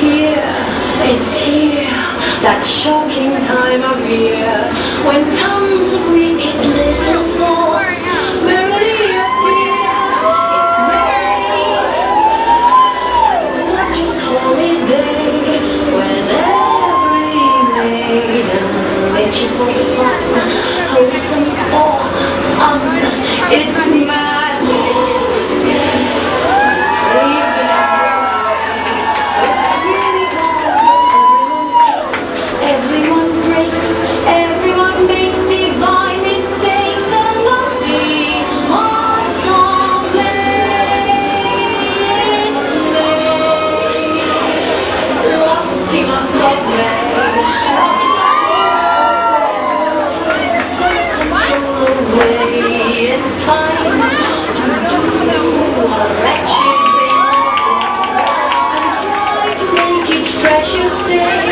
It's here, that shocking time of year, when tons of wicked little thoughts merrily appear. It's merry, gorgeous holiday, when every maiden reaches for fun, wholesome or it's madness. It's time to do a wretched thing and try to make each precious day